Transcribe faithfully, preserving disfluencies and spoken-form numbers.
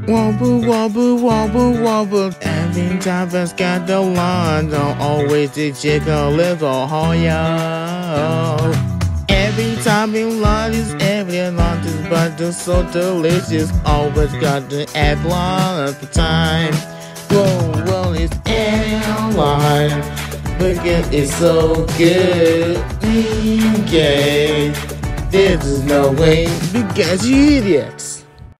Wobble, wobble, wobble, wobble. Every time I got the line, don't always the chicken a little higher. Every time in line is every lunch is but it's so delicious. Always got to add one at the time. Whoa, well, it's airline. Because it's so good. Okay. There's no way because you idiots.